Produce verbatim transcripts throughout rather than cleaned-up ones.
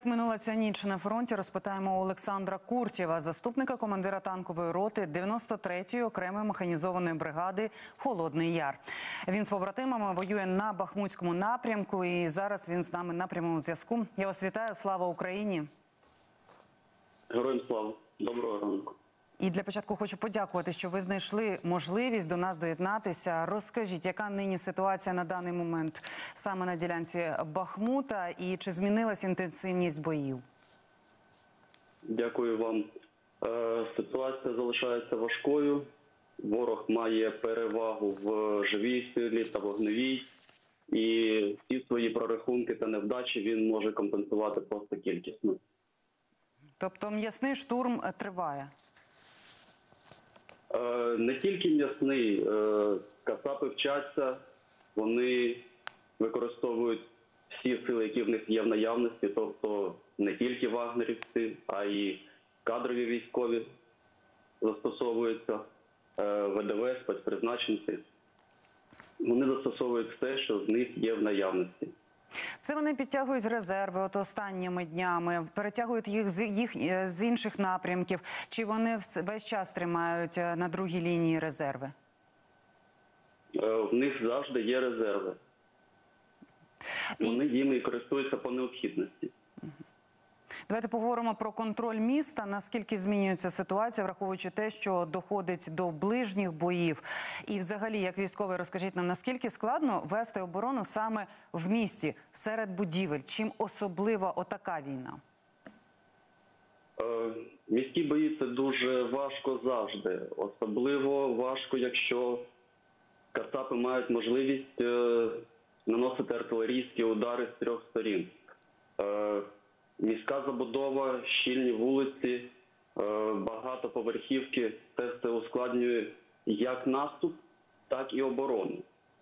минула ця ніч на фронті, розпитаємо у Олександра Куртєва, заступника командира танкової роти дев'яносто третьої окремої механізованої бригади «Холодний Яр». Він з побратимами воює на Бахмутському напрямку і зараз він з нами на прямому зв'язку. Я вас вітаю. Слава Україні! Героям слава! Доброго ранку! І для початку хочу подякувати, що ви знайшли можливість до нас доєднатися. Розкажіть, яка нині ситуація на даний момент саме на ділянці Бахмута і чи змінилась інтенсивність боїв? Дякую вам. Е, ситуація залишається важкою. Ворог має перевагу в живій силі та вогневій. І всі свої прорахунки та невдачі він може компенсувати просто кількісно. Тобто м'ясний штурм триває? Не тільки м'ясний. Кацапи вчаться, вони використовують всі сили, які в них є в наявності, тобто не тільки вагнерівці, а й кадрові військові застосовуються, ВДВ, спецпризначенці. Вони застосовують все, що в них є в наявності. Це вони підтягують резерви от останніми днями, перетягують їх з, їх з інших напрямків, чи вони весь час тримають на другій лінії резерви? В них завжди є резерви. Вони їм і користуються по необхідності. Давайте поговоримо про контроль міста. Наскільки змінюється ситуація, враховуючи те, що доходить до ближніх боїв? І взагалі, як військовий, розкажіть нам, наскільки складно вести оборону саме в місті, серед будівель? Чим особлива отака війна? Е, міські бої – це дуже важко завжди. Особливо важко, якщо кацапи мають можливість е, наносити артилерійські удари з трьох сторін. Е, Міська забудова, щільні вулиці, багатоповерхівки – це все ускладнює як наступ, так і оборону.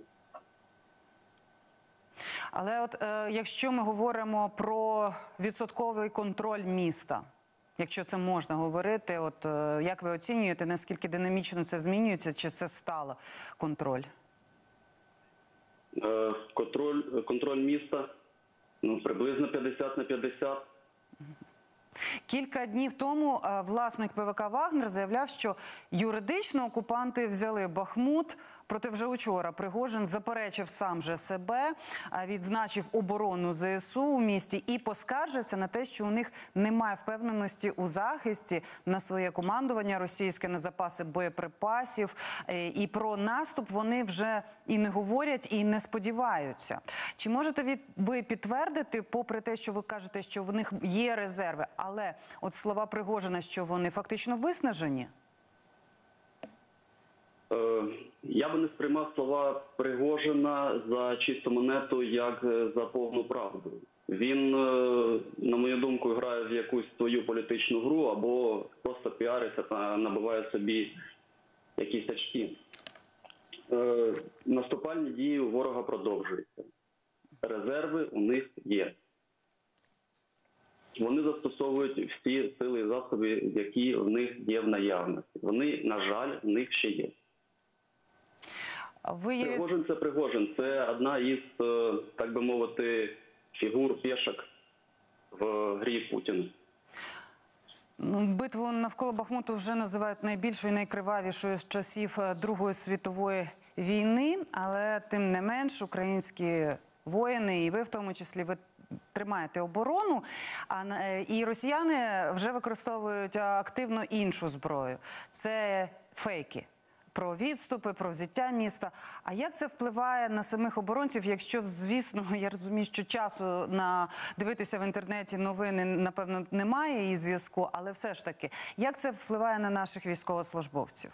Але от е, якщо ми говоримо про відсотковий контроль міста, якщо це можна говорити, от е, як ви оцінюєте, наскільки динамічно це змінюється, чи це стало контроль? Е, контроль, контроль міста – ну, приблизно п'ятдесят на п'ятдесят. Кілька днів тому власник ПВК «Вагнер» заявляв, що юридично окупанти взяли Бахмут, проте вже учора Пригожин заперечив сам же себе, відзначив оборону ЗСУ у місті і поскаржився на те, що у них немає впевненості у захисті, на своє командування російське, на запаси боєприпасів. І про наступ вони вже і не говорять, і не сподіваються. Чи можете ви підтвердити, попри те, що ви кажете, що в них є резерви, але от слова Пригожина, що вони фактично виснажені? Я би не сприймав слова Пригожина за чисту монету, як за повну правду. Він, на мою думку, грає в якусь свою політичну гру або просто піариться та набиває собі якісь очки. Наступальні дії у ворога продовжуються. Резерви у них є. Вони застосовують всі сили і засоби, які в них є в наявності. Вони, на жаль, в них ще є. Ви... Пригожин – це Пригожин. Це одна із, так би мовити, фігур, пішок в грі Путіна. Ну, битву навколо Бахмуту вже називають найбільшою і найкривавішою з часів Другої світової війни, але тим не менш українські воїни, і ви в тому числі, ви тримаєте оборону, а і росіяни вже використовують активно іншу зброю. Це фейки. Про відступи, про взяття міста. А як це впливає на самих оборонців, якщо, звісно, я розумію, що часу на дивитися в інтернеті новини, напевно, немає і зв'язку, але все ж таки, як це впливає на наших військовослужбовців?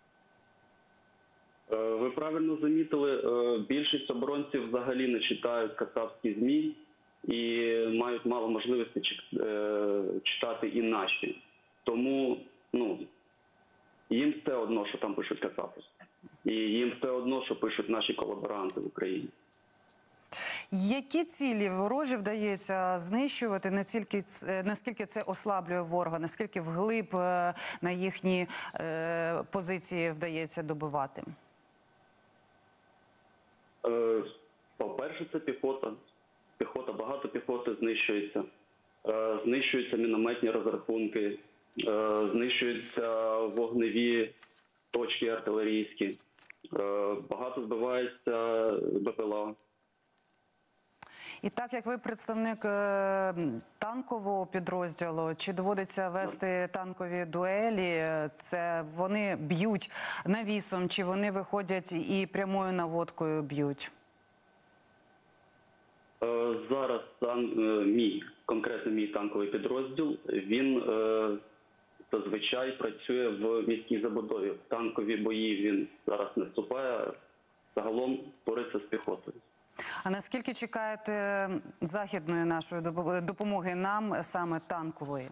Ви правильно замітили, більшість оборонців взагалі не читають кацапські ЗМІ і мають мало можливості читати і наші. Тому, ну, їм все одно, що там пишуть кацапи. І їм все одно, що пишуть наші колаборанти в Україні. Які цілі ворожі вдається знищувати, наскільки, наскільки це ослаблює ворога, наскільки вглиб на їхні е, позиції вдається добивати? По-перше, це піхота. Піхота, багато піхоти знищується. знищуються мінометні розрахунки, е, знищуються вогневі точки артилерійські, е, багато збивається БПЛА. І так, як ви представник е, танкового підрозділу, чи доводиться вести танкові дуелі? Це вони б'ють навісом, чи вони виходять і прямою наводкою б'ють? Е, Зараз сам е, мій, конкретно мій танковий підрозділ, він е, зазвичай працює в міській забудові. В танкові бої він зараз не вступає, загалом бореться з піхотою. А наскільки чекаєте західної нашої допомоги нам, саме танкової?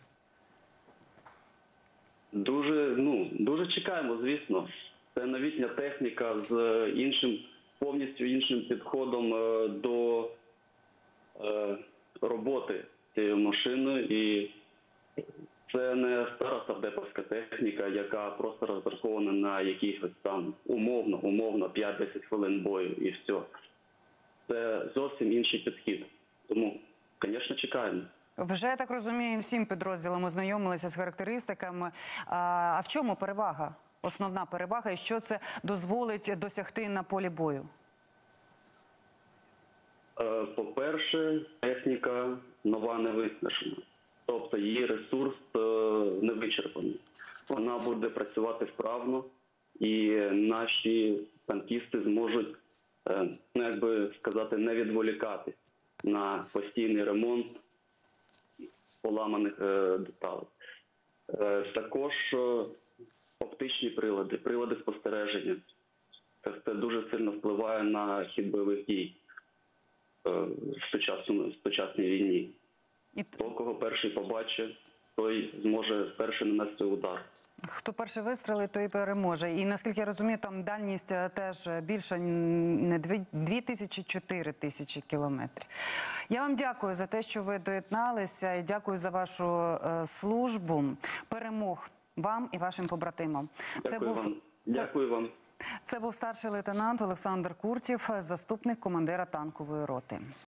Дуже, ну, дуже чекаємо, звісно. Це новітня техніка з іншим, повністю іншим підходом е, до е, роботи цією машиною. І це не стара савдеповська техніка, яка просто розрахована на якихось там умовно, умовно п'ять-десять хвилин бою і все. Це зовсім інший підхід. Тому, звісно, чекаємо. Вже, я так розумію, всім підрозділам ознайомилися з характеристиками. А в чому перевага? Основна перевага і що це дозволить досягти на полі бою? По-перше, техніка нова не виснажена. Тобто її ресурс не вичерпаний. Вона буде працювати вправно, і наші танкісти зможуть, ну, як би сказати, не відволікатись на постійний ремонт поламаних деталей. Також оптичні прилади, прилади спостереження. Це дуже сильно впливає на хід бойових дій в сучасній війні. І... Того, кого перший побачить, той зможе перший нанести удар. Хто перший вистрілить, той і переможе. І, наскільки я розумію, там дальність теж більша, не дві тисячі, чотири тисячі кілометрів. Я вам дякую за те, що ви доєдналися, і дякую за вашу е, службу. Перемог вам і вашим побратимам. Дякую Це був... вам. Це... Дякую вам. Це був старший лейтенант Олександр Куртів, заступник командира танкової роти.